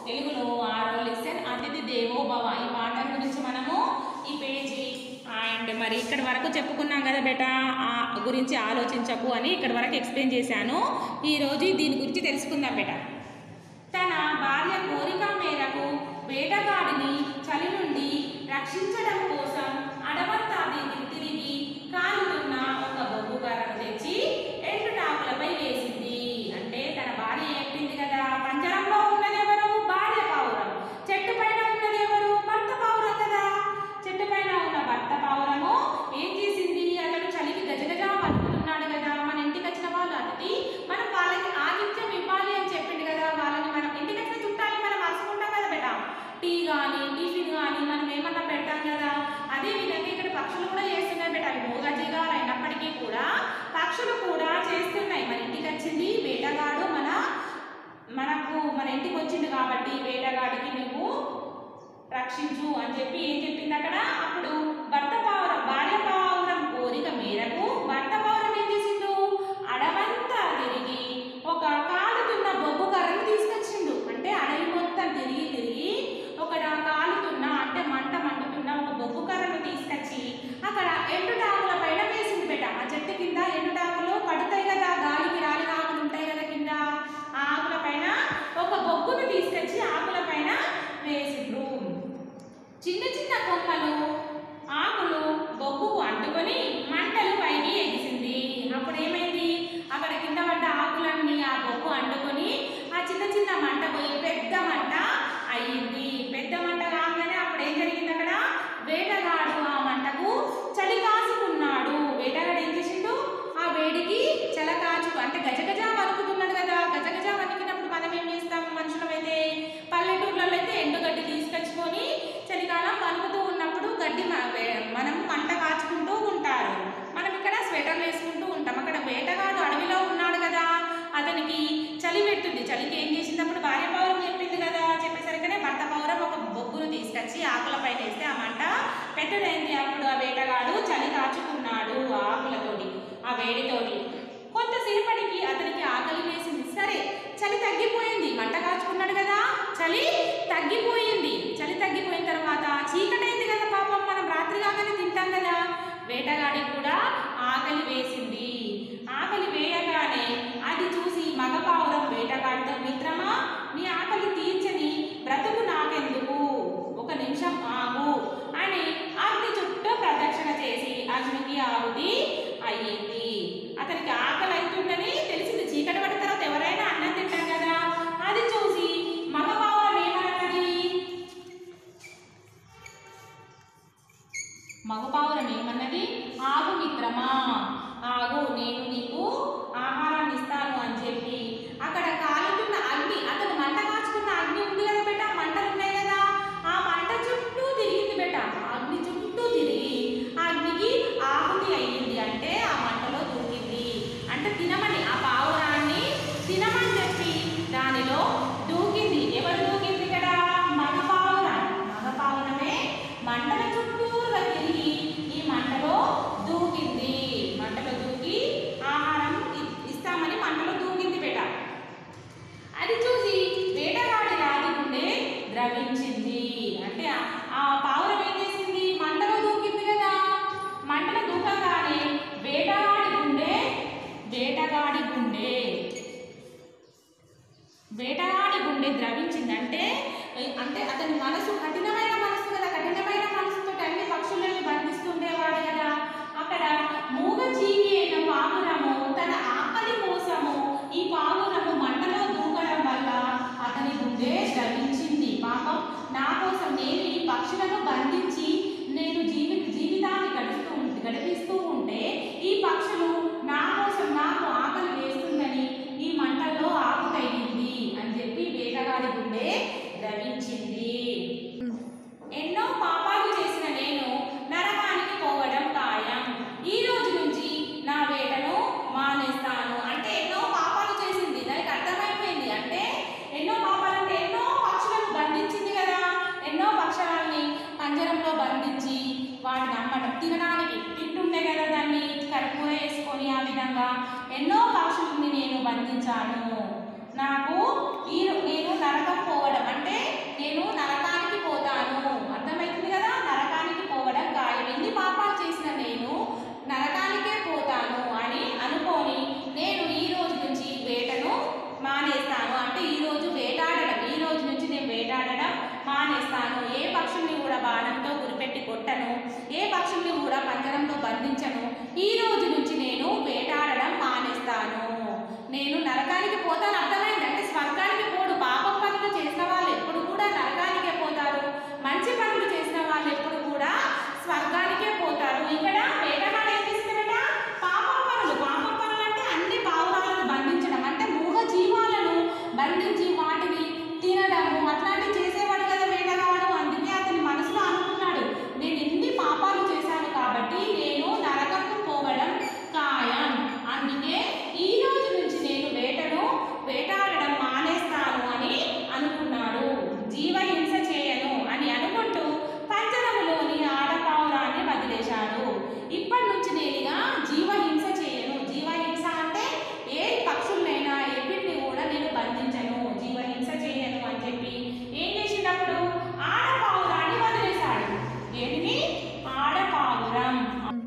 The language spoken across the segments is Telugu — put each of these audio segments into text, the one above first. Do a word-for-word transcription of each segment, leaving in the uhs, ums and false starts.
తెలుగులో ఆరో లెసన్ అతిథి దేవో భవ ఈ పాఠం గురించి మనము ఈ పేజీ అండ్ మరి ఇక్కడ వరకు చెప్పుకున్నాం కదా బేటా ఆ గురించి ఆలోచించకు అని ఇక్కడ వరకు ఎక్స్ప్లెయిన్ చేశాను. ఈరోజు దీని గురించి తెలుసుకుందాం బేటా. తన భార్య కోరిక మేరకు వేటగాడిని చలి నుండి రక్షించడం కోసం అడవంతా తిరిగి కాలుతున్న ఒక బొగ్గు కర్రను తెచ్చి ఎండుటాకులపై వేసింది. అంటే తన భార్య చెప్పింది కదా, పంజరంలో ఉన్నది ఎవరు? భార్య పావురం. చెట్టు పైన ఉన్నది ఎవరు? భర్త పావురం కదా. చెట్టు పైన ఉన్న భర్త పావురము ఏం చేసింది? అతడు చలికి గజగజ వణుకుతున్నాడు కదా. మన ఇంటికి వచ్చిన వాళ్ళు అతిథి, మనం వాళ్ళకి ఆతిథ్యం ఇవ్వాలి అని చెప్పింది కదా. వాళ్ళని మనం ఇంటికి వచ్చిన చుట్టాలని మనం అరుచుకుంటాం కదా బేటా. టీ కానీ టిఫిన్ కానీ మనం ఏమన్నా పెడతాం కదా. అదే విధంగా ఇక్కడ పక్షులు కూడా చేస్తున్నాయి బేటా. అవి మూగజీవాలు అయినప్పటికీ కూడా పక్షులు కూడా చేస్తున్నాయి. మన ఇంటికి వచ్చింది వేటగాడు, మన మనకు మన ఇంటికి వచ్చింది కాబట్టి వేటగాడికి నువ్వు రక్షించు అని చెప్పి ఏం చెప్పింది అక్కడ. అప్పుడు భర్త పావురం భార్య పావురం కోరిక మేరకు భర్త పావురం ఏం చేసిండు? అడవంతా తిరిగి ఒక కాలుతున్న బొగ్గు కర్రను తీసుకొచ్చిండు. అంటే అడవి మొత్తం తిరిగి తిరిగి ఒక కాలుతున్న అంటే మంట మండుతున్న ఒక బొగ్గు కర్రను తీసుకొచ్చి అక్కడ ఎండుటాకుల పైన వేసింది బేట. ఆ చెట్టు కింద ఎండుటాకులు పడతాయి కదా, గాలికి రాలిన ఆకులు ఉంటాయి కదా కింద. ఆ ఆకుల పైన ఒక బొగ్గును తీసుకొచ్చి ఆకుల పైన వేసిండ్రు. చిన్న చిన్న కొమ్మలు ఆకులు బొగ్గుకు అంటుకొని మంటలు పైకి ఎగిసింది. అప్పుడు ఏమైంది? అక్కడ కింద పడ్డ ఆకులన్నీ ఆ బొగ్గు అంటుకొని ఆ చిన్న చిన్న మంట పోయి పెద్ద మంట అయ్యింది. పెద్ద మంట కాగానే అప్పుడు ఏం జరిగింది? అక్కడ వేటగాడు ఆ మంటకు చలి కాచుకున్నాడు. వేటగాడు ఏం చేసిండు? ఆ వేడికి చల కాచుకు అంటే గజగజ వణుకుతున్నాడు కదా. గజగజ వణికినప్పుడు మనం ఏం చేస్తాం? మనుషులమైతే పల్లెటూర్లలో అయితే ఎండుగడ్డి తీసుకొచ్చుకొని చలికాలం వణుకుతూ ఉన్నప్పుడు గడ్డి మనం మంట కాచుకుంటూ ఉంటారు. మనం ఇక్కడ స్వెటర్లు వేసుకుంటూ ఉంటాం. అక్కడ వేటగాడు అడవిలో ఉన్నాడు కదా, అతనికి చలి పెడుతుంది. చలికి ఏం చేసినప్పుడు భార్య పౌరం చెప్పింది కదా, చెప్పేసరికనే భర్త పౌరం ఒక బొగ్గును తీసుకొచ్చి ఆకుల పైన వేస్తే ఆ మంట పెద్దదైంది. అప్పుడు ఆ వేటగాడు చలి కాచుకున్నాడు ఆ ఆకులతోటి, ఆ వేడితోటి. కొంతసేపటికి అతనికి ఆకలి వేసింది. సరే చలి తగ్గిపోయింది, మంట కాచుకున్నాడు కదా, చలి తగ్గిపోయింది. చలి తగ్గిపోయిన తర్వాత చీకటైంది కదా, పాపం మనం రాత్రి కాగానే తింటాం కదా. వేటగాడికి కూడా ఆకలి వేసింది. ఆకలి వేయగానే అది చూసి మగ పావురం వేటగాడితో, మిత్రమా నీ ఆకలి తీర్చని బ్రతుకు నాకెందుకు, ఒక నిమిషం ఆగు అని అగ్ని చుట్టూ ప్రదక్షిణ చేసి అగ్నికి ఆహుతి అయ్యింది. అతనికి ఆకలి అవుతుందని తెలిసింది. చీకటి పడిన తర్వాత ఎవరైనా అన్నం తింటాం కదా. అది చూసి మగ పావురం ఏమన్నది? మగ పావురం ఏమన్నది? ఆగు మిత్రమా, ఆగు, నేను నీకు ఆహారాన్ని ఇస్తాను అని చెప్పి అక్కడ కాలుతున్న అగ్ని, అతను మంట కాచుకున్న అగ్ని ఉంది కదా బేట, మంటలు ఉన్నాయి కదా, ఆ మంట చుట్టూ తిరిగింది బేట. అగ్ని చుట్టూ తిరిగి ఆ అగ్నికి ఆహుతి అయ్యింది. అంటే ఆ మంటలో దూకింది. అంటే తినమని, ఆ పావురాన్ని తినమని చెప్పి దానిలో దూకింది. ఎవరు దూకింది ఇక్కడ? మగ పావురం. మగ పావురమే మంటల చుట్టూగా తిరిగి ఈ మంటలో దూకింది. మంటలో దూకి ఆహారం ఇస్తామని మంటలో దూకింది బేట. అది చూసి వేటగాడి రాతి గుండె ద్రవించింది. అంటే ఆ పావురం ఏం చేసింది? మంటలో దూకింది కదా. మంటలో దూకగానే వేటగాడి గుండె వేటగాడి గుండె వేటగాడి గుండె ద్రవించింది. అంటే అంటే అతని మనసు కఠినమైన మనసు కదా. కఠినమైన మనసుతో అన్ని పక్షులని బంధిస్తుండేవాడు కదా. అక్కడ మూగజీవి అయిన పావురము తన ఆకలి కోసము ఈ పావురము మంటలో దూకడం వల్ల అతని గుండె ద్రవించింది. పాపం, నా కోసం నేను ఈ పక్షులను బంధించి నేను జీవి జీవితాన్ని గడుస్తూ గడిపిస్తూ ఉంటే ఈ పక్షులు నా కోసం నాకు ఆకలి వేస్తుందని ఈ మంటల్లో ఆకుతయ్యింది అని చెప్పి వేటగాడి గుండె ద్రవించింది. ఎన్నో పాపాలు చేసిన నేను నరకానికి పోవడం ఖాయం. ఈ రోజు నుంచి నా వేటను మానేస్తాను. అంటే ఎన్నో పాపాలు చేసింది, దానికి అర్థమైపోయింది. అంటే ఎన్నో పాపాలు అంటే ఎన్నో పక్షులను బంధించింది కదా. ఎన్నో పక్షులని పంజరంలో బంధించి వాటిని అమ్మడం, తినడానికి తింటుండే కదా, దాన్ని కర్పూర వేసుకొని ఆ విధంగా ఎన్నో పక్షులని నేను బంధించాను. నాకు ఈ నేను నరకం పోవడం అంటే నేను నరకానికి పోతాను. అర్థమవుతుంది కదా, నరకానికి పోవడం ఖాయం. ఎన్ని పాపాలు చేసిన నేను నరకానికే పోతాను అని అనుకొని నేను ఈ రోజు నుంచి వేటను మానేస్తాను. అంటే ఈ రోజు వేటాడడం, ఈ రోజు నుంచి నేను వేటాడడం మానేస్తాను. ఏ పక్షుల్ని కూడా బాణంతో గురిపెట్టి కొట్టను, ఏ పక్షుల్ని కూడా పంజరంతో బంధించను. ఈ రోజు నుంచి నేను వేటాడడం మానేస్తాను. నేను నరకానికి పోతాను. అర్థమైంది? అంటే స్వర్గానికి పోడు. పాపం పనులు చేసిన వాళ్ళు ఎప్పుడు కూడా నరకానికే పోతారు, మంచి పనులు చేసిన వాళ్ళు ఎప్పుడు కూడా స్వర్గానికే పోతారు. ఇక్కడ వేటగాడు ఏం చేస్తున్నాడట? పాపం పనులు. పాపం పనులు అంటే అన్ని పావురాలను బంధించడం, అంటే మూగ జీవాలను బంధించి వాటిని తినడము అట్లాంటివి చేసేవాడు కదా వేటగాడు. అందుకే అతని మనసులో అనుకున్నాడు, నేను ఎన్ని పాపాలు చేశాను కాబట్టి నేను నరకంకు పోవడం ఖాయం. అందుకే ఈ రోజు నుంచి నేను వేటను వేటాడడం మానేస్తాను అని అనుకున్నాడు. జీవహింస చేయను అని అనుకుంటూ పంజరములోని ఆడపావురాన్ని వదిలేశాడు. ఇప్పటి నుంచి నేనుగా జీవహింస చేయను. జీవహింస అంటే ఏ పక్షులైనా ఎన్నిటిని కూడా నేను బంధించను, జీవహింస చేయను అని చెప్పి ఏం చేసినప్పుడు ఆడపావురాన్ని వదిలేశాడు. దేనిని? ఆడపావురం.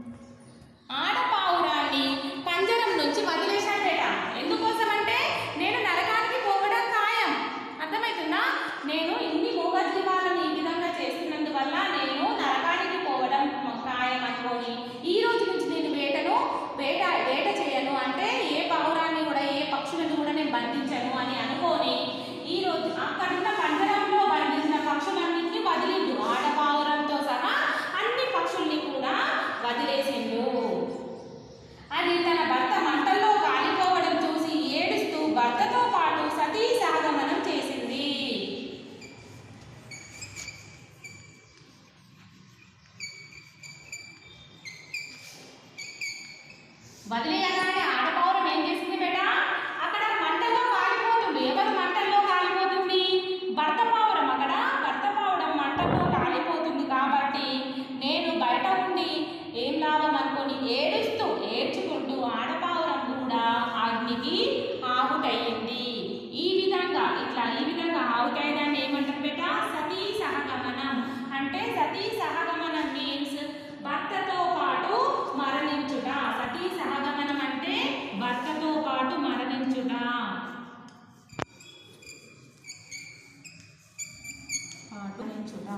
ఆడపావురాన్ని పంజరం నుంచి వదిలేశాడట. ఎందుకోసం అంటే నేను నరకానికి పోవడం ఖాయం. అర్థమవుతుందా? నేను ఇన్ని మూగ జీవాలను ఈ విధంగా చేస్తున్నందువల్ల నేను నరకానికి పోవడం ఖాయం అనుకోని ఈ రోజు నుంచి నేను వేటను వేట వేట చేయను. అంటే ఏ పావురాన్ని కూడా ఏ పక్షులను కూడా నేను బంధించను అని అనుకోని ఈ రోజు అక్కడున్న పంజరంలో బంధించిన పక్షులన్నింటినీ వదిలిండు. ఆడపావురంతో సహా అన్ని పక్షుల్ని కూడా వదిలేసిండు. అది తన భర్త మంటల్లో కాలిపోవడం చూసి ఏడుస్తూ భర్తతో పాటు సతీ సహగమనం చేసింది. వదిలేయగానే ఆడపావురం ఏం చేసింది బేట? అక్కడ మంటల్లో కాలిపోతుంది. ఎవరు మంటల్లో కాలిపోతుంది? భర్త పావురం. అక్కడ భర్త పావురం మంటల్లో కాలిపోతుంది కాబట్టి నేను బయట ఉండి ఏం లాభం అనుకొని ఏడుస్తూ ఏడ్చుకుంటూ ఆడపావురం కూడా అగ్నికి ఆహుతయ్యింది. ఈ విధంగా ఇట్లా ఈ విధంగా ఆహుతయ్యేదాన్ని ఏమంటారు బేట? సతీ సహగమనం. అంటే సతీ సహగమనం మీన్స్ భర్తతో పాటు మరణించుట. సతీ సహగమనం అంటే భర్తతో పాటు మరణించుట. పాటించుట.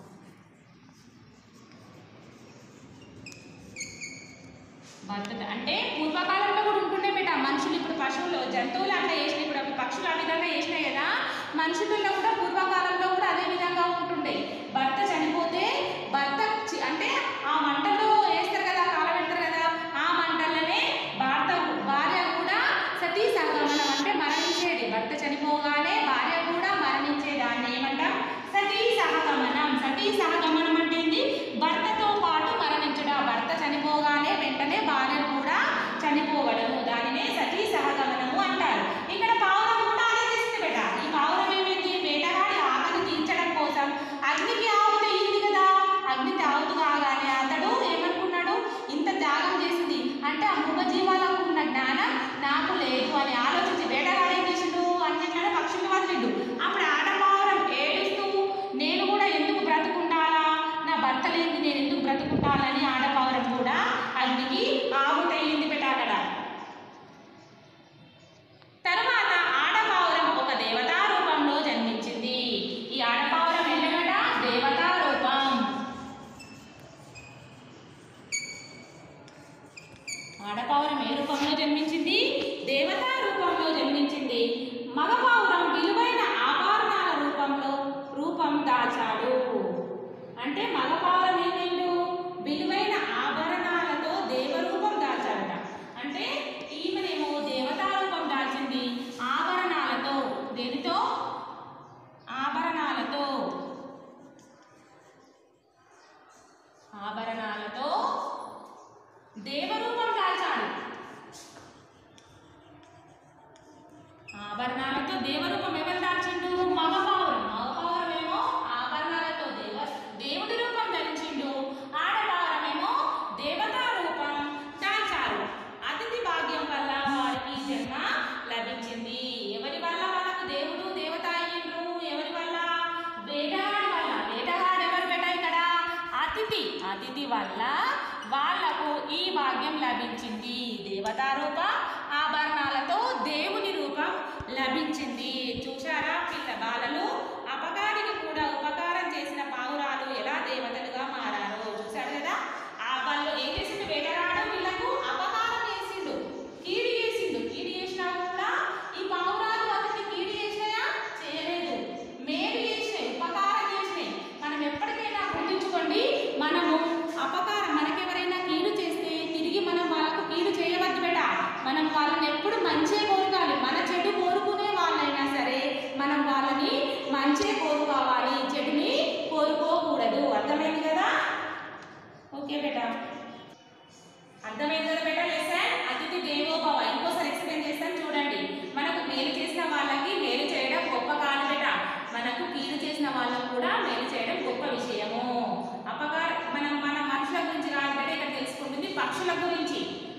భర్త అంటే పూర్వకాలంలో కూడా ఉంటుండే బిడ్డ. మనుషులు ఇప్పుడు పశువులు జంతువులు అట్లా చేసినాయి, ఇప్పుడు అవి పక్షులు ఆ విధంగా చేసినాయి కదా. మనుషులలో కూడా పూర్వకాలంలో కూడా అదే విధంగా ఉంటుండే. భర్త చనిపోతే భర్త అంటే ఆ మంటలో వేస్తారు కదా, కాలబెడతారు కదా, ఆ మంటలనే భర్త భార్య కూడా సతీ సహగమనం అంటే మరణించేది. భర్త చనిపోగానే భార్య కూడా మరణించేదాన్ని ఏమంటాం? సతీ సహగమనం. సతీ సహగమనం అంటే ఏంటి? భర్తతో పాటు మరణించడం. భర్త చనిపోగానే వెంటనే భార్య కూడా చనిపోవడము, దానినే సతీ సహగమనము అంటారు. ఇక్కడ పావురం కూడా అదే చేసింది బేట. ఈ పావురం ఏమైంది? వేటగాడి ఆకలి తీర్చడం కోసం అగ్నికి ఆహుతి అయ్యింది కదా. అగ్నికి ఆహుతి కాగానే అతడు ఏమనుకున్నాడు? ఇంత త్యాగం చేసింది అంటే ఆ మూగ జీవాలకు ఉన్న జ్ఞానం నాకు లేదు అని ఆలోచించి వేటగాడు ఏం చేసిండు? అన్నింటిలో పక్షులు వదిలిండు. అప్పుడు ఆడపావురం ఏడుస్తూ నేను కూడా ఎందుకు బ్రతుకుండాలా, నా భర్త లేని నేను ఎందుకు బ్రతుకుంటాలని ఆడపావురం కూడా అగ్నికి ఆహుతయ్యింది బేట. అక్కడ తర్వాత ఆడపావురం ఒక దేవతా రూపంలో జన్మించింది. ఈ ఆడపావురం ఏంటంట? దేవతా రూపం. ఆడపావురం ఏ రూపంలో జన్మించింది? దేవతా రూపంలో జన్మించింది. మగపావురం విలువైన ఆభరణాల రూపంలో రూపం దాల్చాడు. అంటే మగపావురం ఏమైండు? విలువైన ఆభరణాలతో దేవరూపం దాల్చాడట. అంటే ఈమెనేమో దేవతా రూపం దాల్చింది ఆభరణాలతో. దేనితో? ఆభరణాలతో. ఆభరణాలతో దేవరూపం దాల్చాడు. ఆభరణాలతో దేవరూపం ఎవరు దాల్చిండు? మగపావురం. మగపావురం ఏమో ఆభరణాలతో దేవ దేవుడి రూపం ధరించిండు. ఆడపావురం ఏమో దేవతా రూపం దాల్చారు. అతిథి భాగ్యం వల్ల వారికి జన్మ లభించింది. ఎవరి వల్ల? అతిథి వల్ల వాళ్లకు ఈ భాగ్యం లభించింది. దేవతారూప ఆభరణాలతో దేవుని రూపం లభించింది. చూశారా పిల్ల బాలలు, అపకారికి కూడా ఉపకారం చేసిన పావురాలు ఎలా దేవతలుగా మారారో చూశారు కదా. ఆ వాళ్ళు ఏం చేసిండు, వేటగాడు వీళ్ళకు అపకారం చేసిండు, కీడి చేసిండు. కీడి చేసినా కూడా ఈ పావురాలు అతనికి కీడి చేసినాయా? చేయలేదు. మేలు చేసినాయి, ఉపకారం చేసినాయి. మనం ఎప్పటికైనా గుర్తుంచుకోండి, మనము అపకారం మనకెవరైనా కీడు చేస్తే తిరిగి మనం వాళ్ళకు కీడు చేయవద్దు బేట. మనం వాళ్ళని ఎప్పుడు మంచే కోరుకోవాలి. మన చెడు కోరుకునే వాళ్ళైనా సరే మనం వాళ్ళని మంచే కోరుకోవాలి, చెడుని కోరుకోకూడదు. అర్థమైంది కదా? ఓకే బేట, అర్థమైంది కదా బేట లెసన్. అతిథి దేవో భవ ఇంకోసారి ఎక్స్ప్లెయిన్ చేస్తాను చూడండి. మనకు మేలు చేసిన వాళ్ళకి మేలు చేయడం గొప్ప కాదు బేట, మనకు కీడు చేసిన వాళ్ళకు కూడా మేలు చేయడం గొప్ప విషయము. అపకార మనం మన మనుషుల గురించి కాదు బేట ఇక్కడ తెలుసుకుంటుంది, పక్షుల గురించి.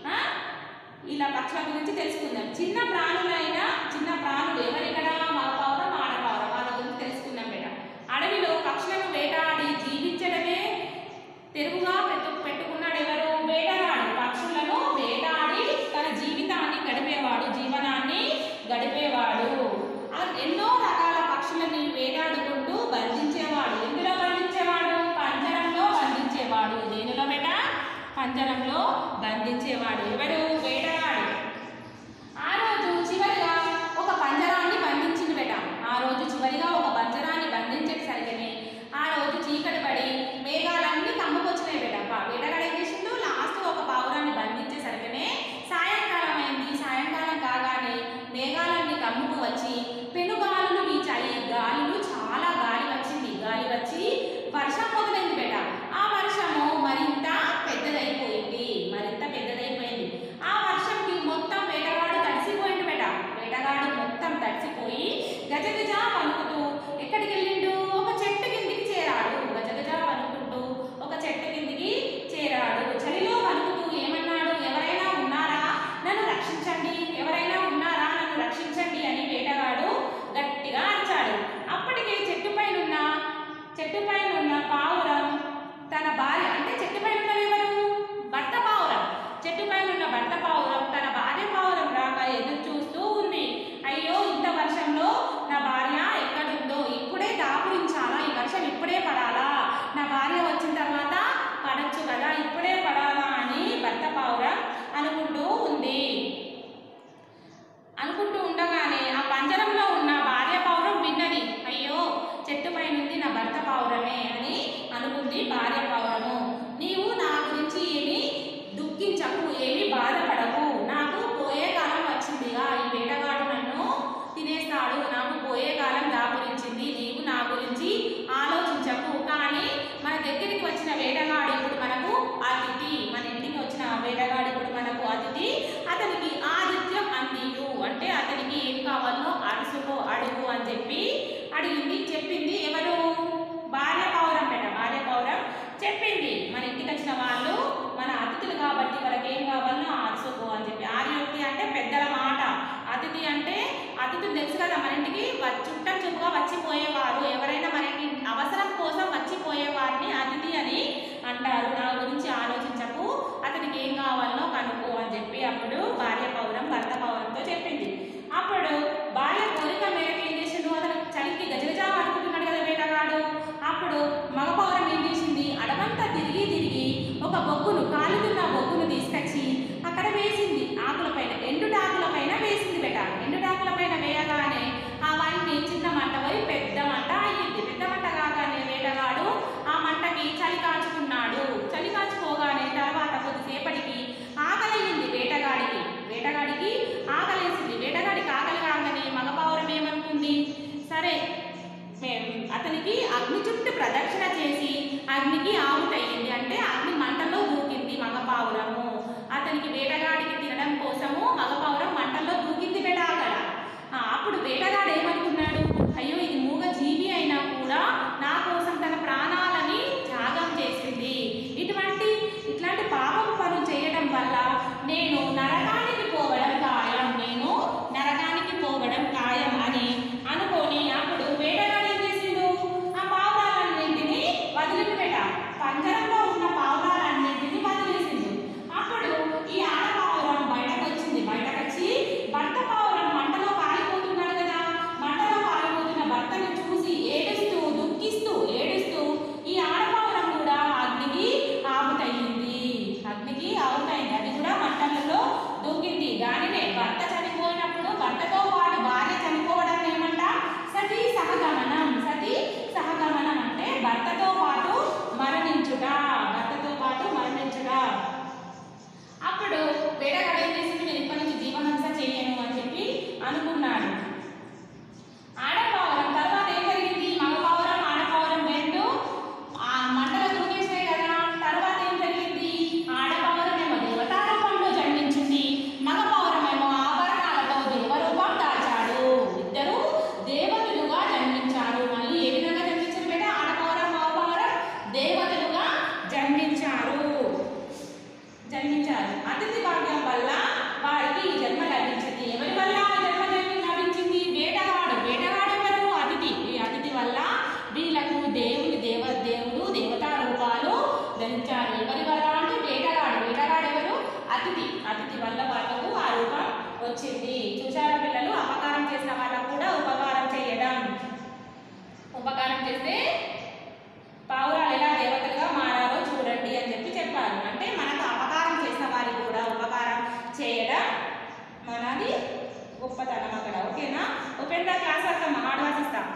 ఇలా పక్షుల గురించి తెలుసుకుందాం. చిన్న ప్రాణులైన చిన్న ప్రాణులు ఎవరిక్కడ? మగపావురం, ఆడపావురం, వాళ్ళ గురించి తెలుసుకుందాం బేట. అడవిలో పక్షులను వేటాడి జీవించడమే తెరువుగా పెట్టు పెట్టుకున్నాడు ఎవరు? వేటగాడు. పక్షులను వేటాడి తన జీవితాన్ని గడిపేవాడు, జీవనాన్ని గడిపేవాడు. ఎన్నో రకాల పక్షులని వేటాడుకుంటూ బంధించేవాడు. ఎందులో బంధించేవాడు? పంజరంలో బంధించేవాడు. దేనిలో బేట? పంజరంలో బంధించేవాడు. ఎవరు? వేటగాడు. ఆ రోజు చివరిగా ఒక పంజరాన్ని బంధించింది బేట. ఆ రోజు చివరిగా ఒక పంజరాన్ని బంధించేసరికనే ఆ రోజు చీకటి పడి మేఘాలన్నీ కమ్ముకొచ్చినాయి బేట. వేటగాడు ఏం చేసిండు? లాస్ట్ ఒక పావురాన్ని బంధించేసరికనే సాయంకాలం అయింది. సాయంకాలం కాగానే మేఘాలన్నీ కమ్ముకు వచ్చి పెనుగాలులు వీచాయి. గాలులు చాలా గాలి వచ్చింది. గాలి వచ్చి వర్షం మొదలైంది బేట. ఆ వర్షము మరింత పెద్దదైపోయింది, మరింత పెద్దదైపోయింది. ఆ వర్షంకి మొత్తం వేటగాడు తడిసిపోయింది బేట. వేటగాడు మొత్తం తడిసిపోయి గజగజ వణుకుతూ ఎక్కడికి వెళ్ళిండు? ఒక చెట్టు కిందికి చేరాడు. గజగజ వణుకుంటూ ఒక చెట్టు కిందికి చేరాడు. చలిలో వణుకుతూ ఏమన్నాడు? ఎవరైనా ఉన్నారా? నన్ను రక్షించండి, ఎవరైనా ఉన్నారా? నన్ను రక్షించండి అని వేటగాడు గట్టిగా అరిచాడు. అప్పటికే చెట్టు పైన ఉన్న చెట్టు పైన ఉన్న పావురం తన భార్య, అంటే చెట్టు పైన ఉన్నది ఎవరు? భర్త పావురం. చెట్టు పైన ఉన్న భర్త పావురం తన భార్య పావురం రాక ఎదురు చూస్తూ ఉంది. అయ్యో, ఇంత వర్షంలో నా భార్య ఎక్కడుందో, ఇప్పుడే దాపురించాలా? ఈ వర్షం ఇప్పుడే పడాలా? నా భార్య వచ్చిన తర్వాత పడచ్చు కదా, ఇప్పుడే పడాలా అని భర్త పావురం అనుకుంటూ ఉంది. అనుకుంటూ ఉండగానే ఆ పంజరంలో ఉన్న భార్య పావురం విన్నది. అయ్యో, చెట్టు పైనుంది నా భర్త పావురమే అని అనుకుంది భార్య పావురము. నీవు నా గురించి ఏమి దుఃఖించకు, ఏమి బాధపడకు, నాకు పోయే కాలం వచ్చిందిగా. ఈ వేటగాడు నన్ను తినేస్తాడు, నాకు పోయే కాలం దాపురించింది. నీవు నా గురించి ఆలోచించకు. కానీ మన దగ్గరికి వచ్చిన వేటగాడు ఇప్పుడు మనకు అతిథి. మన ఇంటికి వచ్చిన వేటగాడు ఇప్పుడు మనకు అతిథి. అతనికి ఆతిథ్యం అందియు, అంటే అతనికి ఏం కావాలో అరుసుకో, అడుగు అని చెప్పి అడిగింది. చెప్పింది ఎవరు? భార్య పావురం బేట. భార్య పావురం చెప్పింది, మన ఇంటికి వచ్చిన వాళ్ళు మన అతిథులు కాబట్టి వాళ్ళకి ఏం కావాలో అరుసుకో అని చెప్పి. ఆర్యోక్తి అంటే పెద్దల మాట. అతిథి అంటే అతిథులు తెలుసు కదా, మన ఇంటికి చుట్టం చుట్టుగా వచ్చిపోయేవారు, ఎవరైనా మన ఇంటి అవసరం కోసం వచ్చిపోయే వారిని అతిథి అని అంటారు. నా గురించి ఆలోచించకు, అతనికి ఏం కావాలో కనుక్కో అని చెప్పి అప్పుడు భార్య పౌరం భర్త పౌరంతో చెప్పింది. అప్పుడు భార్య కోరిక మేరకు ఏం చేసిండు? అతను చలికి గజగజా పడుకుంటున్నాడు కదా వేటగాడు. అప్పుడు మగ పౌరం ఏం చేసింది? అడవంతా తిరిగి తిరిగి ఒక బొగ్గును, కాలుతున్న బొగ్గును తీసుకొచ్చి అక్కడ వేసింది. ఆకుల పైన, ఎండుటాకుల పైన వేసింది బేట. ఎండుటాకుల పైన వేయగానే అవన్నీ చిన్న మంట పోయి పెద్ద మంట అయ్యింది. పెద్ద మంట కాగానే వేటగాడు ఆ మంటకి చలి కాచుకున్నాడు. చలి కాచుకోగానే తర్వాత కొద్దిసేపటికి ఆకలింది వేటగాడికి. వేటగాడికి ఆకలేసింది. వేటగాడికి ఆకలి కాగానే మగపావురం ఏమనుకుంది? సరే, అతనికి అగ్ని చుట్టూ ప్రదక్షిణ చేసి అగ్నికి ఆవుతయ్యింది. అంటే అగ్ని మంటల్లో దూకింది మగపావురము. అతనికి వేటగాడికి తినడం కోసము మగపావురం మంటల్లో దూకింది బేట అక్కడ. అప్పుడు వేటగాడు ఏమనుకున్నాడు? అయ్యో, ఇది మూగ జీవి అయినా కూడా నా కోసం తన ప్రాణాలని త్యాగం చేసింది. ఇటువంటి ఇట్లాంటి పాపం పనులు చేయడం వల్ల నేను నరకానికి పోవడం ఖాయం, నేను నరకానికి పోవడం ఖాయం అని అనుకొని అప్పుడు వేటగాడు ఏం చేసిండు? ఆ పావురాలన్నింటినీ వదిలిపెట్ట. పంజరంలో ఉన్న పావు వచ్చింది. చూసారా పిల్లలు, అపకారం చేసిన వాళ్ళకు కూడా ఉపకారం చేయడం. ఉపకారం చేస్తే పావురాలు ఎలా దేవతలుగా మారారో చూడండి అని చెప్పి చెప్పారు. అంటే మనకు అపకారం చేసిన వారికి కూడా ఉపకారం చేయడం మనది గొప్పతనం అక్కడ. ఓకేనా? ఓపెన్ ద క్లాస్ వర్క్ అమ్మ, హార్డ్ వర్క్ ఇస్తాం.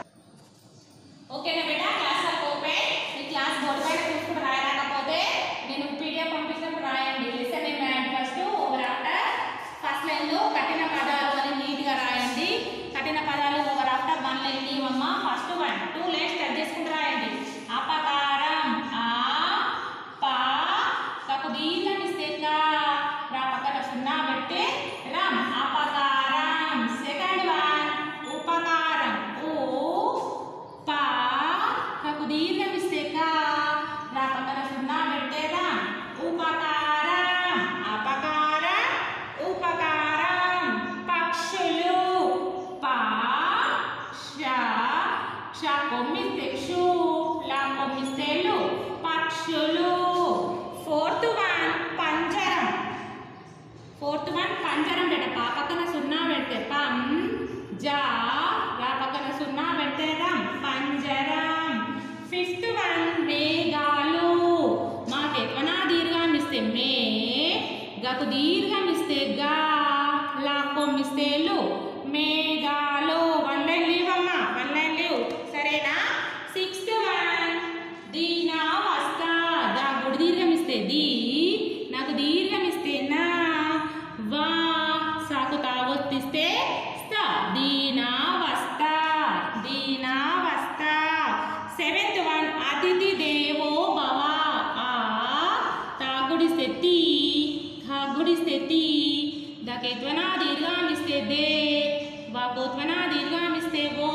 ఓకేనా బేటా? Class work open. మీ క్లాస్ బోర్డు పైన చూసుకుంటూ రాయకపోతే నేను పీడిఎఫ్ పంపించినప్పుడు రాయండి. లెసన్ ఏం రాయండి ఫస్ట్, ఓవర్ ఆఫ్టర్. ఫస్ట్ లైన్లో కఠిన పదాలు అని నీట్గా రాయండి. కఠిన పదాలు ఓవర్ ఆఫ్టర్ వన్ లైన్ లీవమ్మ. First one two lines cut చేసుకుంటూ రాయండి. అపకారం ఆ పా కకు దీర్ఘం ఇస్తే కా రా పక్కన సున్నా పెట్టి రామ్. అపకారం. సెకండ్ వన్ ఉపకారం ఓ పా కకు దీర్ఘం ఇస్తే కా రా పక్కన సున్నా పెట్టే రామ్. ఉపకారం. అపకారం ఉపకారం. పక్షులు పా ష ష కొమ్మిస్తే క్షు లా కొమ్మిస్తే లు పక్షులు. ఫోర్త్ వన్ పంజరం. ఫోర్త్ వన్ పంజరం బేట. పా పక్కన సున్నా పెడితే పం జా రా పక్కన సున్నా పెడితే రం పంజరం. ఫిఫ్త్ వన్ మేఘాలు. మాకు ఎక్కువనా దీర్ఘం ఇస్తే మే గకు దీర్ఘం ఇస్తే గా లా కొమ్మిస్తే లు మేఘాలు. వన్ లైన్ లీవ్ అమ్మా, వన్ లైన్ లీవ్. సరేనా? సిక్స్త్ వన్ దీనా వస్తా. దా గుడి దీర్ఘం ఇస్తే దీ నాకు దీర్ఘం ఇస్తే నా వా సాకు తావొత్తిస్తే స్తా దీనా వస్తా దీనా వస్తా. సెవెంత్ వన్ అతిథి దేవో భవ. ఆ తాగుడిస్తే తీ తాగుడిస్తే తీ దకేత్వనా దీర్ఘం ఇస్తే దే వాకోత్వనా దీర్ఘం ఇస్తే ఓ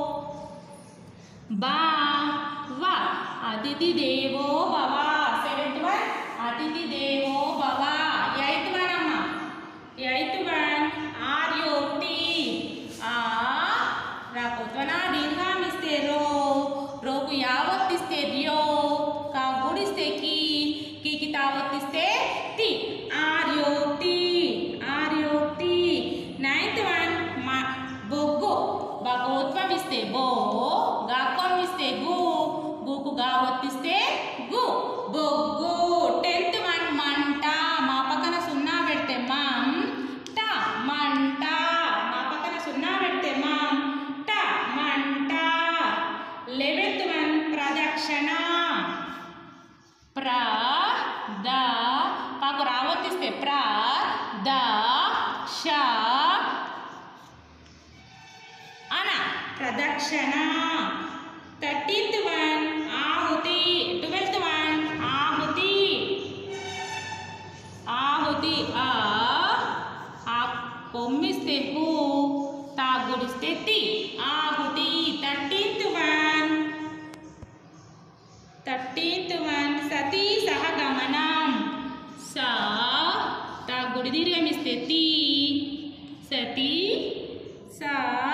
బా వా అతిథి దేవో భవ. సెవెంత్ వన్ అతిథి దేవో భవ. ఎయిత్ వన్ అమ్మ, ఎయిత్ వన్ ఆర్యోక్తి. ఆ రాకోత్వనా దీర్ఘం ఇస్తే రో రోకు యావత్తిస్తే ర్యో కా గుడిస్తే కీ కీకి తావత్తిస్తే తి ఆర్యోక్తి ఆర్యోక్తి. నైన్త్ వన్ మా బొగ్గు. బగోత్వం ఇస్తే బో గాత్వం ఇస్తే గు గుకు గావత్తిస్తే గు బొగ్గు. టెన్త్ వన్ మంట. మా పక్కన సున్నా పెడితే మాం ట మంట. మా పక్కన సున్నా పెడితే మాం ట మంట. లెవెన్త్ వన్ ప్రదక్షిణ. ప్ర ద పాకు రావత్తిస్తే ప్ర ద ష అన ప్రదక్షిణ. థర్టీన్త్ వన్ ఆహుతి. ట్వెల్త్ వన్ ఆహుతి. ఆహుతి ఆ ఆ కొమ్మిస్తే హూ తాగుడిస్తే తి ఆహుతి. థర్టీన్త్ వన్ థర్టీన్త్ వన్ సతీ సహగమనం. సా తాగుడి దీర్ఘం ఇస్తే తీ సతీ సా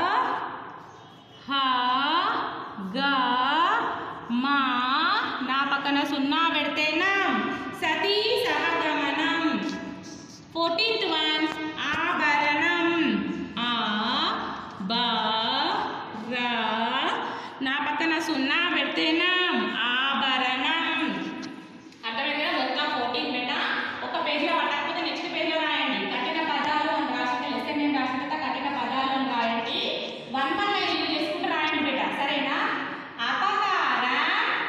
హా గా మా నా పక్కన సున్నా పెడితే nam సతీ సహగమనం. ఫోర్టీన్త్ వన్ ఆభరణం. ఆ బా రా నా పక్కన సున్నా పెడితే nam ఆభరణం. అర్థమైందా? మొత్తం ఫోర్టీన్ బేటా. ఒక పేజీలో పట్టకపోతే నెక్స్ట్ పేజీలో రాయండి. కఠిన పదాలు అని రాసిన లెసన్ నేను రాసిన కఠిన పదాలు అని రాయండి. వన్ వన్ లైన్ యూజ్ చేసుకుంటూ రాయండి బేటా. సరేనా? అపకారం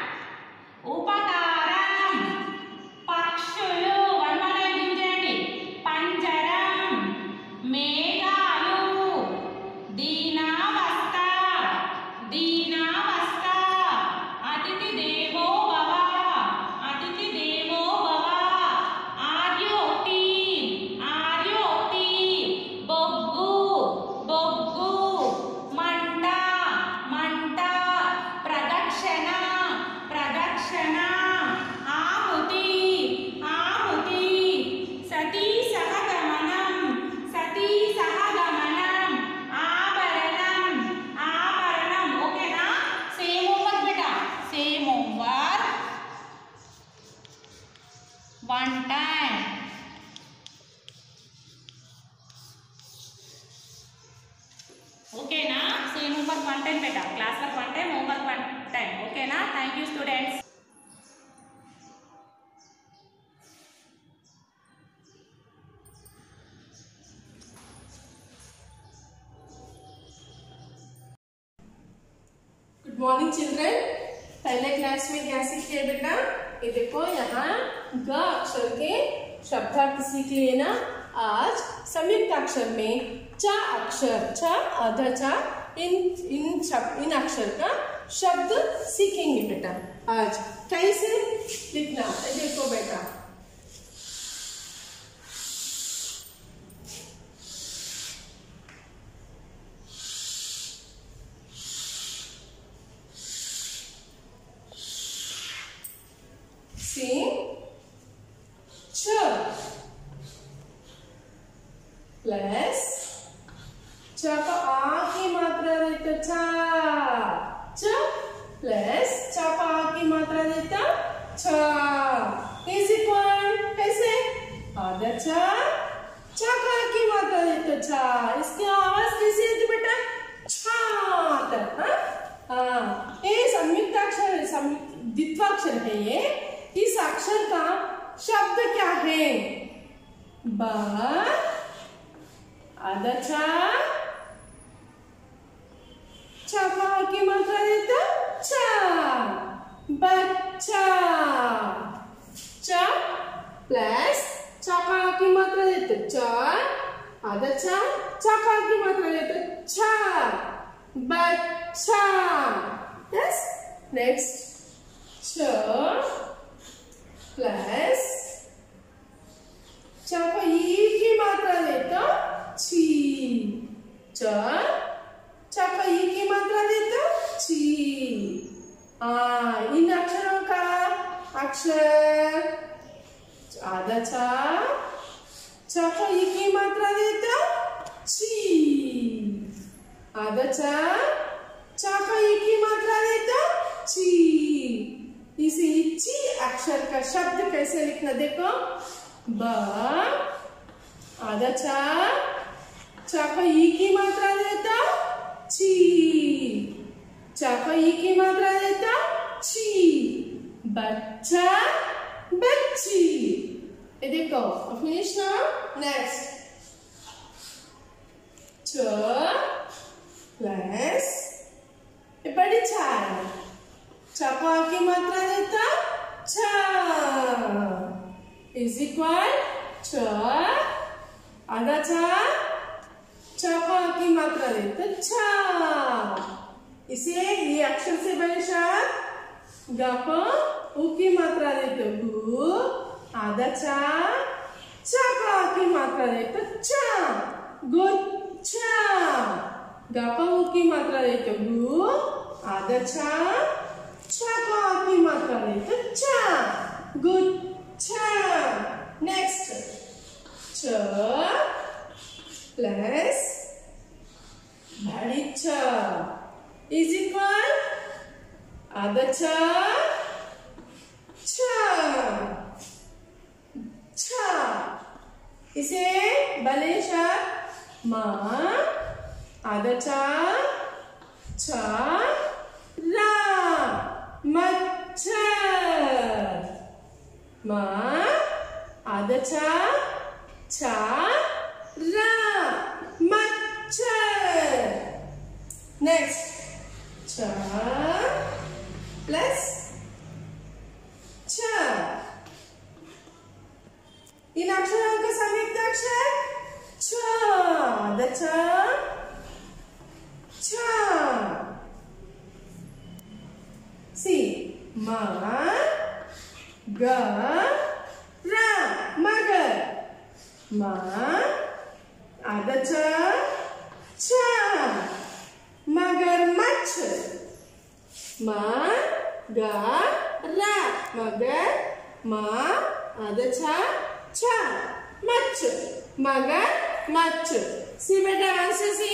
ఉపకారం పక్షులు. వన్ వన్ లైన్ యూజ్ చేయండి. పంజరం మేఘాలు దీనావస్థ దీనావస్థ. అతిథి దేవో భవ అతిథి దేవో భవ. ఆర్యోక్తి ఆర్యోక్తి. బొగ్గు బొగ్గు. మంట మంట. ప్రదక్షిణ ప్రదక్షిణ. ఆహుతి ఆహుతి. సతీ సహగమనం సతీ సహగమనం. ఆభరణం ఆభరణం. ఓకేనా? సేమ్ హోంవర్క్ బేటా. Same homework one time. Morning children. पहले क्लास में क्या सीखे बेटा? ये देखो यहाँ ग अक्षर के शब्दार्थ सीख लिए ना। आज संयुक्त अक्षर में च अक्षर, च अध च, इन इन शब्द इन अक्षर का शब्द सीखेंगे बेटा। आज कैसे लिखना देखो बेटा। सी च प्लस च का आ की मात्रा देता चा, च प्लस च का आ की मात्रा देता छा इज इक्वल कैसे? आधा चा, चा का आ की मात्रा देता छा। इसकी आवाज कैसी होती बेटा? छा। हाँ, ये संयुक्त अक्षर है, संयुक्त द्वित्वाक्षर है ये। इस अक्षर का शब्द क्या है? ब आधा चा, चा का आ की मात्रा देता चा, बच्चा। चा प्लस चा का आ की मात्रा देता चा, आधा चा, चा का आ की मात्रा देता छा, बच्चा। यस, नेक्स्ट छ प्लस चा को ई की मात्रा देता छी, च चा को ई की मात्रा देता छी। आ इन अक्षरों का अक्षर आधा चा, चा को ई की मात्रा देता छी, आधा चा, चा को ई की मात्रा देता छी। इसे ची अक्षर का शब्द कैसे लिखना देखो। ब आधा चा, चा को ई की मात्रा देता छी, चा को ई की मात्रा देता छी, बच्चा, बच्ची। ये देखो फिनिश ना। नेक्स्ट च प्लस बड़ी छा, चा को आ की मात्रा देता छा इज इक्वल छ, आधा चा, चा को आ की मात्रा देता छा। इसे ये अक्षर से बने शब्द ग को उ की मात्रा देते गु, आधा चा, चा को आ की मात्रा देता चा, गुच्छा। ग को उ की मात्रा देते गु, आधा चा, चा को आ की मात्रा देते चा, गुच्छा। नेक्स्ट छ प्लस बड़ी छ इज इक्वल आधा चा, छा, छा। इसे बले शब्द माँ, आधा चा, छा, रा, मच्छर। माँ आधा चा, छा, रा, मच्छर। नेक्स्ट छ प्लस छ, इन अक्षरों का संयुक्त अक्षर छ, आधा चा, छा। सी मा ग रा, मगर। मा आधा चा, छा, मगरमच्छ। मा ग रा, मगर। मा आधा चा, छा, मच्छ, मगर मच्छ। सी बेटा आंसर सी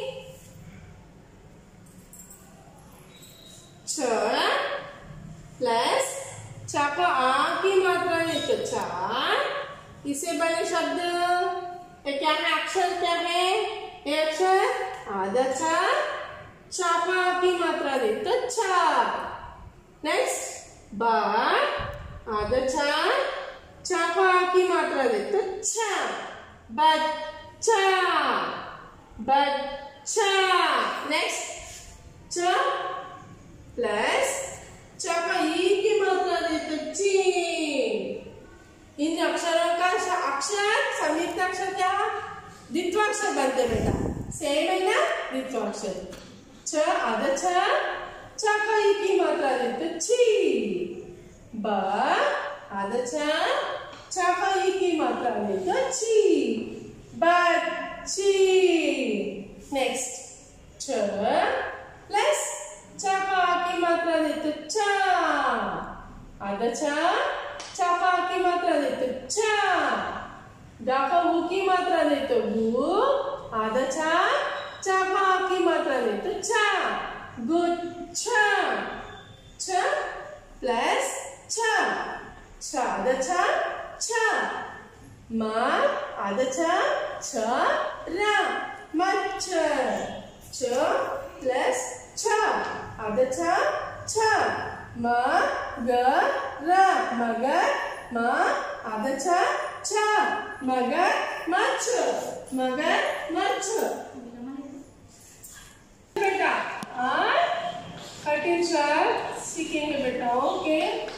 छ प्लस चा को आ की मात्रा लेते चा, इसे बड़े शब्द ये क्या है? अक्षर क्या है? ये अक्षर आधा चा, चा को आ की मात्रा देते छा। नेक्स्ट बा आधा चा, चा को आ की मात्रा देते छा, बच्चा, बच्चा। नेक्स्ट च प्लस च का ई की मात्रा दे तो ची। इन अक्षरों का अक्षर संयुक्त अक्षर क्या द्वित्वाक्षर बनते बेटा, सेम है ना द्वित्वाक्षर। छ आधा छ, च का ई की मात्रा दे तो ची। ब आधा छ, च का ई की मात्रा दे तो ची, बच्ची। नेक्स्ट छ प्लस च का आ की मात्रा दे तो चा, आधा छ, च का आ की मात्रा दे तो चा। ड का उ की मात्रा दे तो गु, आधा छ, च का आ की मात्रा दे तो चा, गुच्छा। छ प्लस छ, छ आधा छ, छ। म आधा छ, छ र, मच्छर। छ प्लस छ आधा छ, छ। म ग र, मगर। म आधा छ, छ, मगर मच्छ, मगर मच्छ। बेटा और कठिन शब्द सीखेंगे बेटा। ओके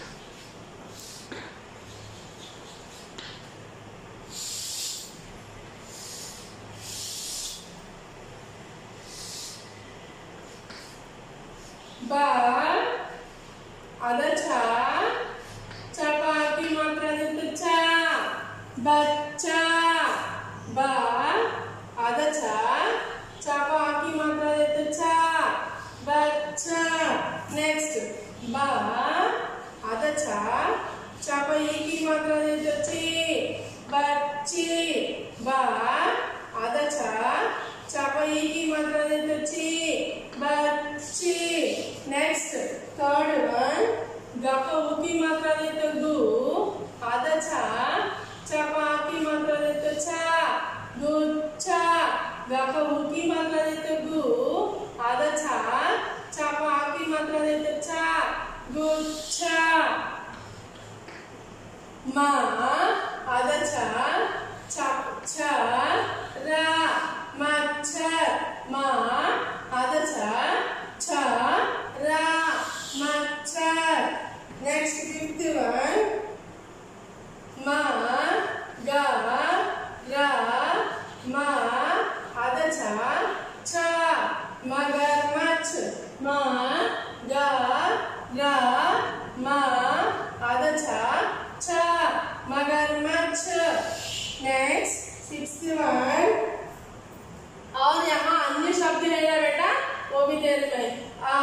बार आधा छा, चपा की मात्रा दे तो चा, बच्चा। बार आधा छा, चपा की मात्रा दे तो चा, बच्चा। नेक्स्ट बार आधा छा, चपा ई की मात्रा दे तो ची, बच्ची। बार आधा छा, चपा ई की मात्रा दे तो ची, बच्ची। नेक्स्ट थर्ड वन ग को उ की मात्रा दे तो गु, आधा छा, चपा आ की मात्रा दे तो छा, गुच्छा। ग को उ की मात्रा दे तो गु, आधा छा, चपा आ की मात्रा दे तो छा, गुच्छा। म आधा छा, छ र, मच्छर। म आधा छा, छ र, मच्छर। नेक्स्ट फिफ्थ वन म ग र, म आधा छा, छ, मगरमच्छ। म ग र, म आधा छा, छ, मगरमच्छ। नेक्स्ट सिक्स्थ वन और यहाँ अन्य शब्द है ना बेटा, वो भी दे रहे हैं। आ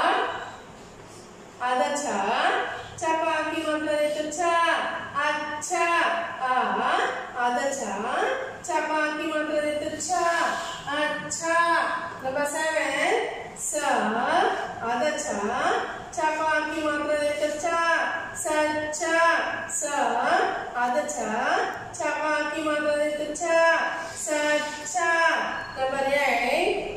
आधा छा, चपा की मात्रा दे तो छा, अच्छा। आ आधा छा, चपा की मात्रा दे तो छा, अच्छा। नंबर सेवन स आधा छा, चपा की मात्रा दे तो छा, सच्चा। स आधा छा, चपा की मात्रा दे तो छा, सच्चा। नंबर एट